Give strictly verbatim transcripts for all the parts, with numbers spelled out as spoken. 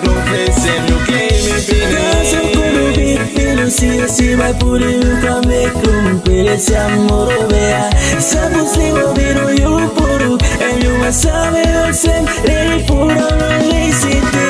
confessem, you claim me Caso como big filo, si así vai por eu come cumprir esse amor vea. Sabes ligo viro eu puro, e eu sabe eu sempre puro não licite.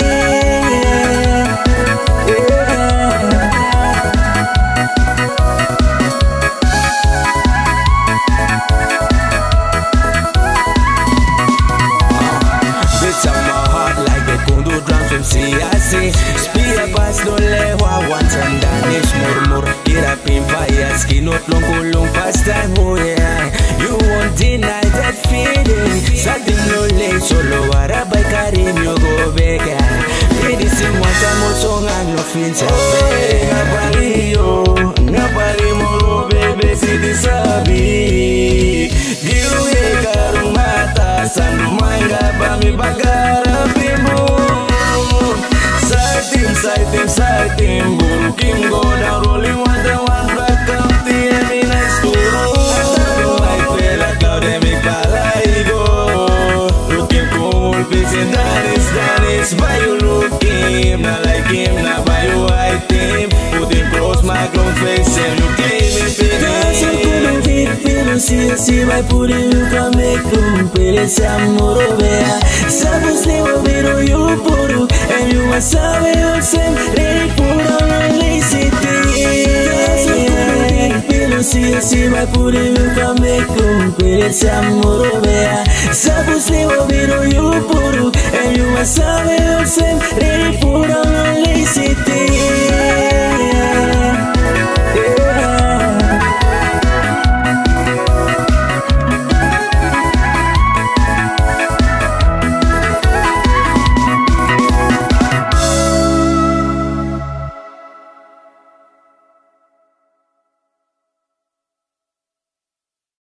Si así, spira pas no lewa once and danish murmur. Ira pimpa ya skinot long kulong past time, oh yeah. You won't deny that feeling. Something no late, solo arabay karim you go back. Pwede si mwata mo song ang no fincha. Oh, nga pali yo, nga pali mo bebe si di sabi. Giwe karong mata, sanumay nga pa mi bagarapin mo. Sighting, sighting, sighting, buruking go down, rolling one down, one back up, the enemy nice to roll. I feel like how they make palaigo. Looking cool, facing Dennis, Dennis, by you looking, not like him, not by you white team. Put him close my grown face and you claim it, Caso como big filo, si así vai por eu come cumprir esse amor vea. Sabes ligo viro eu puro, e eu sabe eu sempre puro não licite. Caso como big filo, si así vai por eu come cumprir esse amor vea. Sabes ligo viro eu puro, e eu sabe eu sempre